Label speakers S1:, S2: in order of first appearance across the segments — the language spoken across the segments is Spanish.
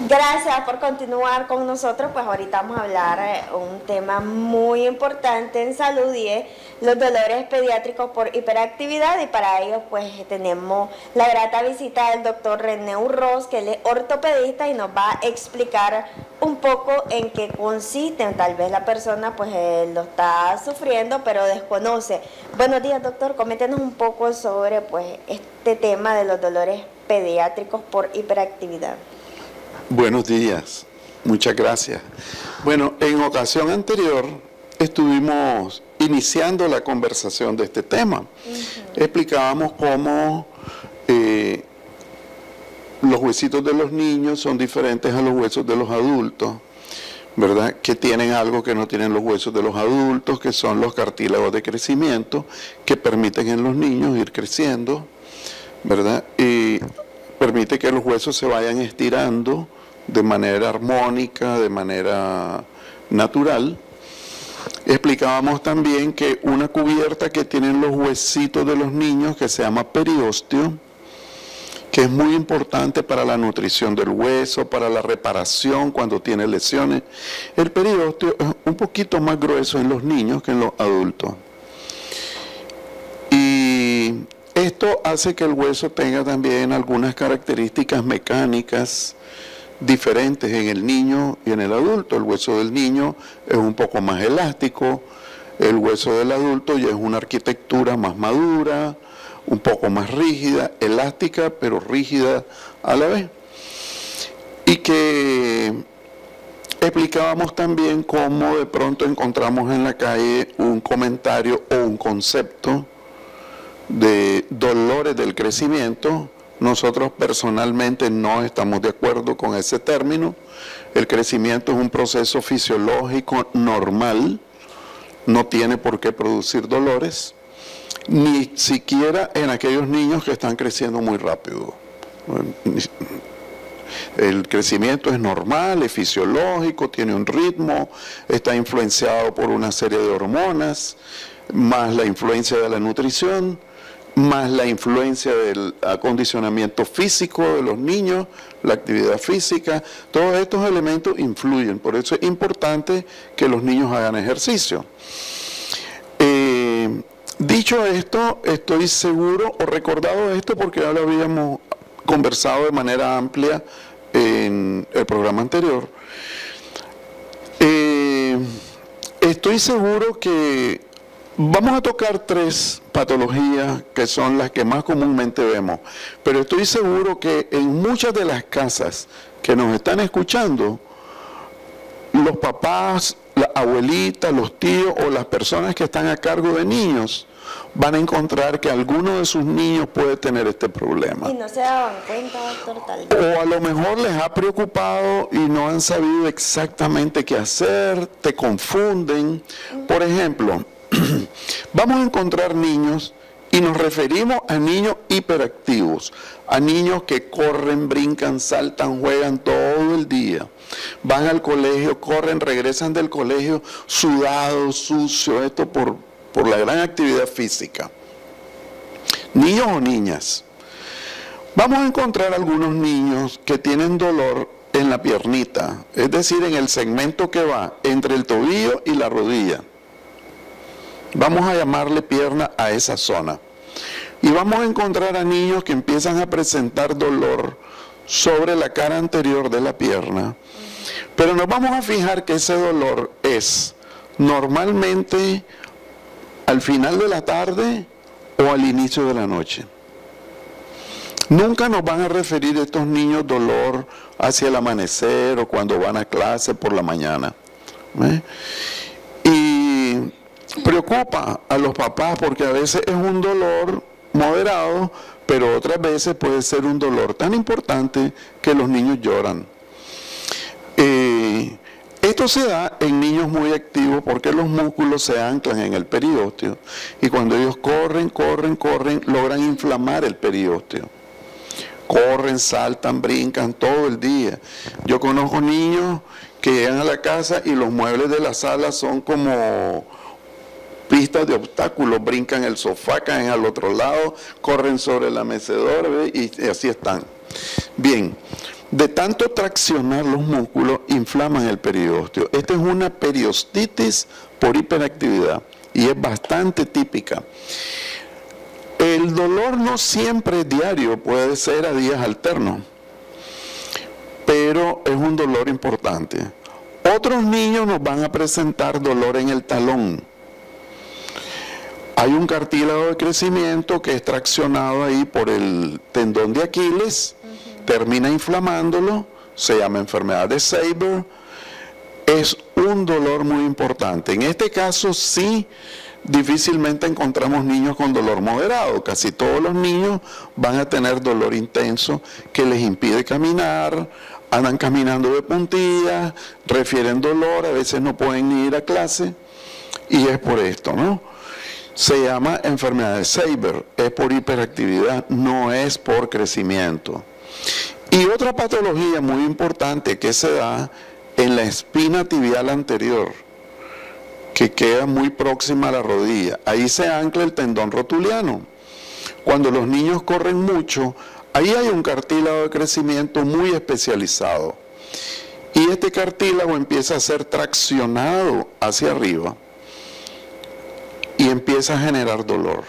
S1: Gracias por continuar con nosotros. Pues ahorita vamos a hablar un tema muy importante en salud y es los dolores pediátricos por hiperactividad, y para ello pues tenemos la grata visita del doctor René Urroz, que él es ortopedista y nos va a explicar un poco en qué consiste. Tal vez la persona pues lo está sufriendo pero desconoce. Buenos días, doctor, coméntenos un poco sobre pues este tema de los dolores pediátricos por hiperactividad.
S2: Buenos días, muchas gracias. Bueno, en ocasión anterior estuvimos iniciando la conversación de este tema. Explicábamos cómo los huesitos de los niños son diferentes a los huesos de los adultos, ¿verdad? Que tienen algo que no tienen los huesos de los adultos, que son los cartílagos de crecimiento, que permiten en los niños ir creciendo, ¿verdad? Y permite que los huesos se vayan estirando de manera armónica, de manera natural. Explicábamos también que una cubierta que tienen los huesitos de los niños, que se llama periósteo, que es muy importante para la nutrición del hueso, para la reparación cuando tiene lesiones. El periósteo es un poquito más grueso en los niños que en los adultos. Y esto hace que el hueso tenga también algunas características mecánicas diferentes en el niño y en el adulto. El hueso del niño es un poco más elástico, el hueso del adulto ya es una arquitectura más madura, un poco más rígida, elástica pero rígida a la vez. Y que explicábamos también cómo de pronto encontramos en la calle un comentario o un concepto de dolores del crecimiento. Nosotros personalmente no estamos de acuerdo con ese término. El crecimiento es un proceso fisiológico normal, no tiene por qué producir dolores, ni siquiera en aquellos niños que están creciendo muy rápido. El crecimiento es normal, es fisiológico, tiene un ritmo, está influenciado por una serie de hormonas, más la influencia de la nutrición, más la influencia del acondicionamiento físico de los niños, la actividad física. Todos estos elementos influyen, por eso es importante que los niños hagan ejercicio. Dicho esto, estoy seguro o recordado esto porque ya lo habíamos conversado de manera amplia en el programa anterior. Estoy seguro que vamos a tocar 3 patologías que son las que más comúnmente vemos, pero estoy seguro que en muchas de las casas que nos están escuchando, los papás, las abuelitas, los tíos o las personas que están a cargo de niños van a encontrar que alguno de sus niños puede tener este problema.
S1: Y no se daban cuenta, doctor, tal vez.
S2: O a lo mejor les ha preocupado y no han sabido exactamente qué hacer, te confunden. Por ejemplo, vamos a encontrar niños y nos referimos a niños hiperactivos, a niños que corren, brincan, saltan, juegan todo el día. Van al colegio, corren, regresan del colegio sudados, sucios, esto por la gran actividad física. Niños o niñas. Vamos a encontrar algunos niños que tienen dolor en la piernita, es decir, en el segmento que va entre el tobillo y la rodilla. Vamos a llamarle pierna a esa zona. Y vamos a encontrar a niños que empiezan a presentar dolor sobre la cara anterior de la pierna. Pero nos vamos a fijar que ese dolor es normalmente al final de la tarde o al inicio de la noche. Nunca nos van a referir a estos niños dolor hacia el amanecer o cuando van a clase por la mañana. Y preocupa a los papás porque a veces es un dolor moderado, pero otras veces puede ser un dolor tan importante que los niños lloran. Esto se da en niños muy activos porque los músculos se anclan en el periósteo y cuando ellos corren, logran inflamar el periósteo. Corren, saltan, brincan todo el día. Yo conozco niños que llegan a la casa y los muebles de la sala son como pistas de obstáculos, brincan el sofá, caen al otro lado, corren sobre la mecedora, ¿ve? Y así están. Bien, de tanto traccionar los músculos, inflaman el periósteo. Esta es una periostitis por hiperactividad y es bastante típica. El dolor no siempre es diario, puede ser a días alternos, pero es un dolor importante. Otros niños nos van a presentar dolor en el talón. Hay un cartílago de crecimiento que es traccionado ahí por el tendón de Aquiles, termina inflamándolo, se llama enfermedad de Saber. Es un dolor muy importante. En este caso sí, difícilmente encontramos niños con dolor moderado. Casi todos los niños van a tener dolor intenso que les impide caminar, andan caminando de puntillas, refieren dolor, a veces no pueden ni ir a clase, y es por esto, ¿no? Se llama enfermedad de Saber, es por hiperactividad, no es por crecimiento. Y otra patología muy importante que se da en la espina tibial anterior, que queda muy próxima a la rodilla. Ahí se ancla el tendón rotuliano. Cuando los niños corren mucho, ahí hay un cartílago de crecimiento muy especializado. Y este cartílago empieza a ser traccionado hacia arriba y empieza a generar dolor.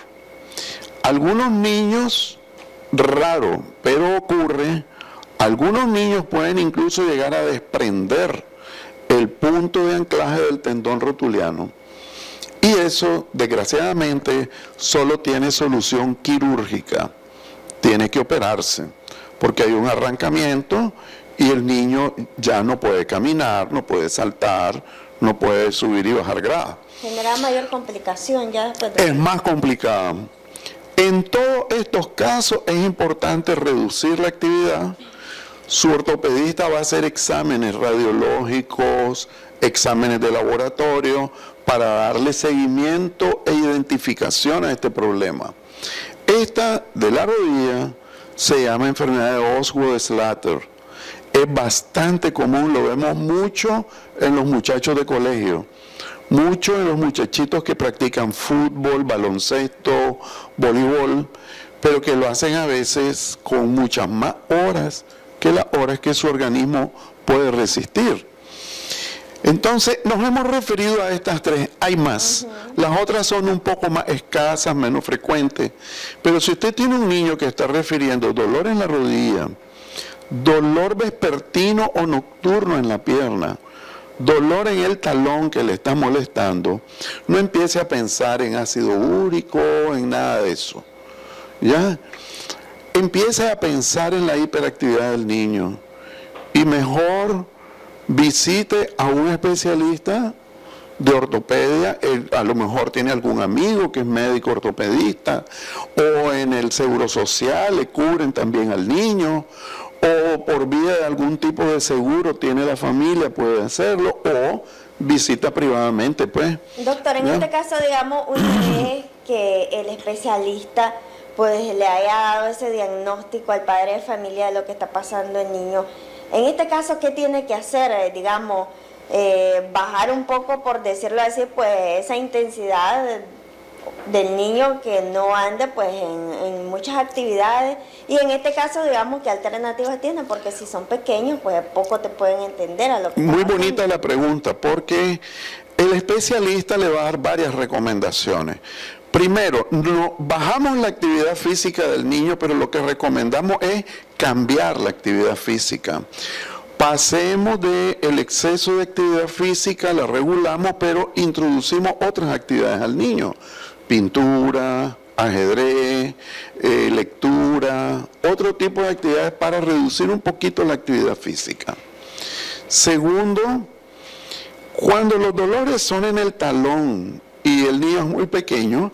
S2: Algunos niños, raro, pero ocurre, algunos niños pueden incluso llegar a desprender el punto de anclaje del tendón rotuliano. Y eso, desgraciadamente, solo tiene solución quirúrgica. Tiene que operarse, porque hay un arrancamiento y el niño ya no puede caminar, no puede saltar, no puede subir y bajar gradas.
S1: Genera mayor complicación ya después de...
S2: Es más complicado. En todos estos casos es importante reducir la actividad. Su ortopedista va a hacer exámenes radiológicos, exámenes de laboratorio, para darle seguimiento e identificación a este problema. Esta de la rodilla se llama enfermedad de Osgood-Schlatter. Es bastante común, lo vemos mucho en los muchachos de colegio. Muchos de los muchachitos que practican fútbol, baloncesto, voleibol, pero que lo hacen a veces con muchas más horas que las horas que su organismo puede resistir. Entonces, nos hemos referido a estas tres, hay más. Las otras son un poco más escasas, menos frecuentes. Pero si usted tiene un niño que está refiriendo dolor en la rodilla, dolor vespertino o nocturno en la pierna, dolor en el talón que le está molestando, no empiece a pensar en ácido úrico, en nada de eso. ¿Ya? Empiece a pensar en la hiperactividad del niño y mejor visite a un especialista de ortopedia. Él a lo mejor tiene algún amigo que es médico ortopedista, o en el seguro social le cubren también al niño, o por vía de algún tipo de seguro tiene la familia, puede hacerlo, o visita privadamente, pues.
S1: Doctor, en este caso, digamos, una vez que el especialista pues le haya dado ese diagnóstico al padre de familia de lo que está pasando el niño, en este caso, ¿qué tiene que hacer? Digamos, bajar un poco, por decirlo así, pues esa intensidad del niño, que no ande pues en muchas actividades. Y en este caso, digamos, ¿qué alternativas tiene? Porque si son pequeños, pues poco te pueden entender a lo que
S2: Muy bonita la pregunta, porque el especialista le va a dar varias recomendaciones. Primero, bajamos la actividad física del niño, pero lo que recomendamos es cambiar la actividad física. Pasemos del exceso de actividad física, la regulamos, pero introducimos otras actividades al niño. Pintura, ajedrez, lectura, otro tipo de actividades para reducir un poquito la actividad física. Segundo, cuando los dolores son en el talón y el niño es muy pequeño,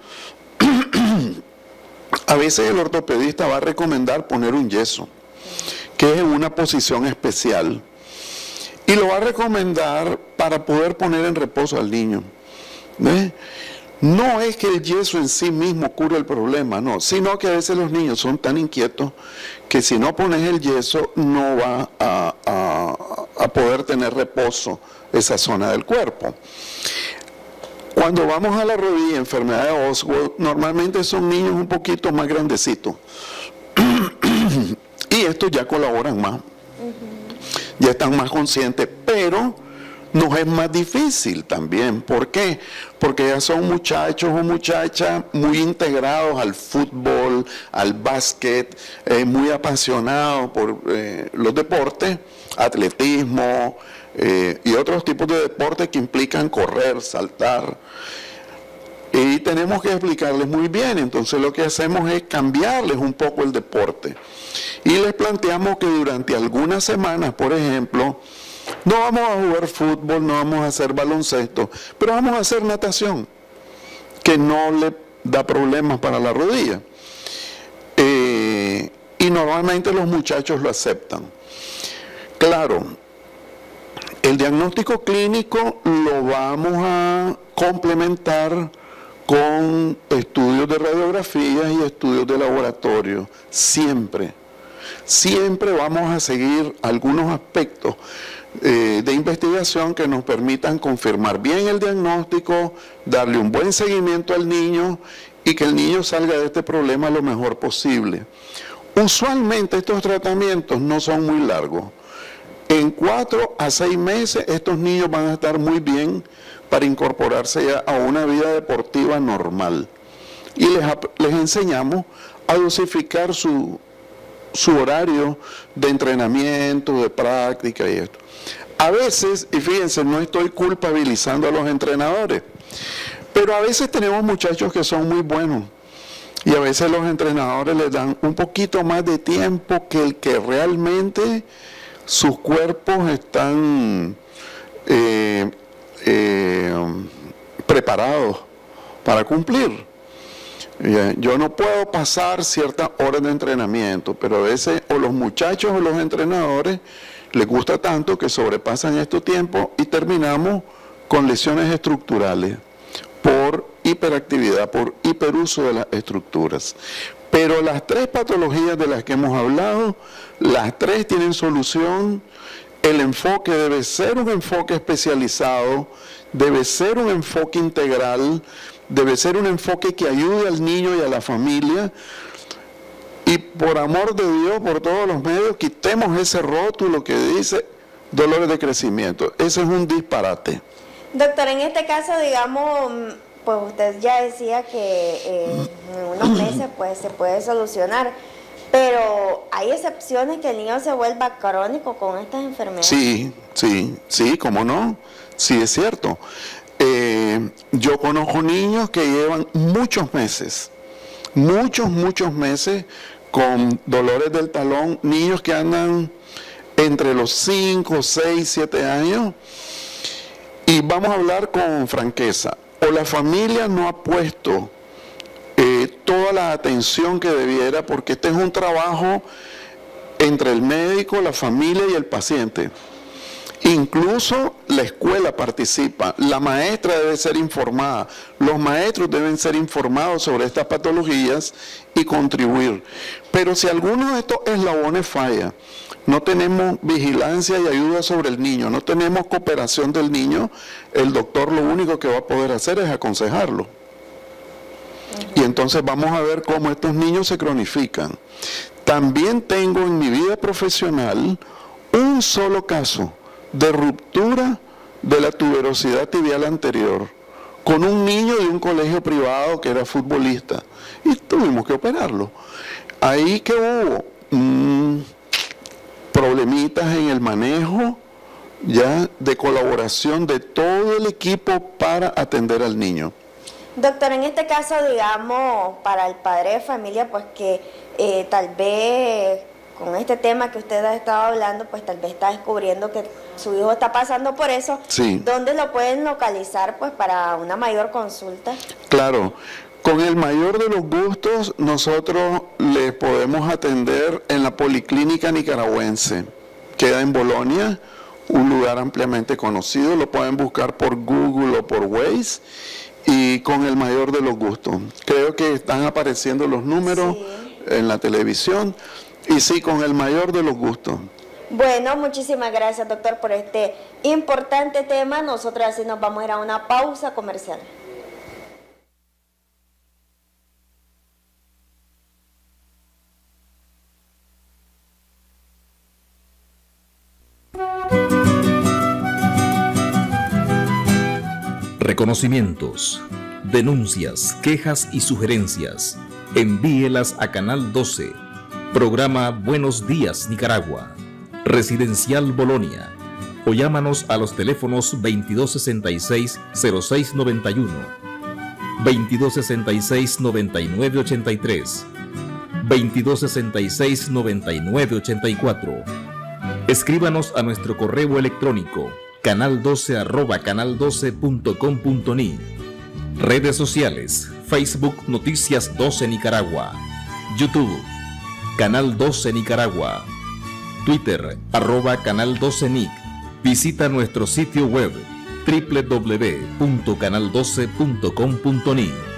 S2: a veces el ortopedista va a recomendar poner un yeso, que es en una posición especial, y lo va a recomendar para poder poner en reposo al niño. ¿Ves? No es que el yeso en sí mismo cure el problema, no, sino que a veces los niños son tan inquietos que si no pones el yeso no va a poder tener reposo esa zona del cuerpo. Cuando vamos a la rodilla, enfermedad de Osgood, normalmente son niños un poquito más grandecitos. Y estos ya colaboran más. ya están más conscientes, pero nos es más difícil también. ¿Por qué? Porque ya son muchachos o muchachas muy integrados al fútbol, al básquet, muy apasionados por los deportes, atletismo y otros tipos de deportes que implican correr, saltar. Y tenemos que explicarles muy bien, entonces lo que hacemos es cambiarles un poco el deporte. Y les planteamos que durante algunas semanas, por ejemplo, no vamos a jugar fútbol, no vamos a hacer baloncesto, pero vamos a hacer natación, que no le da problemas para la rodilla. Y normalmente los muchachos lo aceptan. Claro, el diagnóstico clínico lo vamos a complementar con estudios de radiografía y estudios de laboratorio, siempre. Siempre vamos a seguir algunos aspectos de investigación que nos permitan confirmar bien el diagnóstico, darle un buen seguimiento al niño y que el niño salga de este problema lo mejor posible. Usualmente estos tratamientos no son muy largos. En 4 a 6 meses estos niños van a estar muy bien para incorporarse ya a una vida deportiva normal. Y les enseñamos a dosificar su horario de entrenamiento, de práctica y esto. A veces, y fíjense, no estoy culpabilizando a los entrenadores, pero a veces tenemos muchachos que son muy buenos y a veces los entrenadores les dan un poquito más de tiempo que el que realmente sus cuerpos están preparados para cumplir. Yo no puedo pasar ciertas horas de entrenamiento, pero a veces o los muchachos o los entrenadores les gusta tanto que sobrepasan estos tiempos y terminamos con lesiones estructurales por hiperactividad, por hiperuso de las estructuras. Pero las 3 patologías de las que hemos hablado, las 3 tienen solución. El enfoque debe ser un enfoque especializado, debe ser un enfoque integral, debe ser un enfoque que ayude al niño y a la familia. Y por amor de Dios, por todos los medios, quitemos ese rótulo que dice dolores de crecimiento. Ese es un disparate.
S1: Doctor, en este caso, digamos, pues usted ya decía que en unos meses pues se puede solucionar, pero hay excepciones que el niño se vuelva crónico con estas enfermedades.
S2: Sí, ¿cómo no? Sí, es cierto. Yo conozco niños que llevan muchos meses con dolores del talón, niños que andan entre los 5, 6, 7 años, y vamos a hablar con franqueza. O la familia no ha puesto toda la atención que debiera, porque este es un trabajo entre el médico, la familia y el paciente. Incluso la escuela participa, la maestra debe ser informada, los maestros deben ser informados sobre estas patologías y contribuir. Pero si alguno de estos eslabones falla, no tenemos vigilancia y ayuda sobre el niño, no tenemos cooperación del niño, el doctor lo único que va a poder hacer es aconsejarlo. Y entonces vamos a ver cómo estos niños se cronifican. También tengo en mi vida profesional un solo caso de ruptura de la tuberosidad tibial anterior con un niño de un colegio privado que era futbolista y tuvimos que operarlo. Ahí que hubo problemitas en el manejo ya de colaboración de todo el equipo para atender al niño.
S1: Doctor, en este caso, digamos, para el padre de familia, pues que tal vez con este tema que usted ha estado hablando, pues tal vez está descubriendo que su hijo está pasando por eso.
S2: Sí.
S1: ¿Dónde lo pueden localizar pues para una mayor consulta?
S2: Claro, con el mayor de los gustos nosotros les podemos atender en la Policlínica Nicaragüense. Queda en Bolonia, un lugar ampliamente conocido, lo pueden buscar por Google o por Waze y con el mayor de los gustos. Creo que están apareciendo los números en la televisión. Y sí, con el mayor de los gustos.
S1: Bueno, muchísimas gracias, doctor, por este importante tema. Nosotros así nos vamos a ir a una pausa comercial.
S3: reconocimientos, denuncias, quejas y sugerencias. Envíelas a Canal 12, programa Buenos Días Nicaragua, Residencial Bolonia, o llámanos a los teléfonos 2266-0691, 2266-9983, 2266-9984. Escríbanos a nuestro correo electrónico canal12@canal12.com.ni. Redes sociales: Facebook Noticias 12 Nicaragua, YouTube Canal 12 Nicaragua, Twitter @Canal 12 Nic. Visita nuestro sitio web www.canal12.com.ni.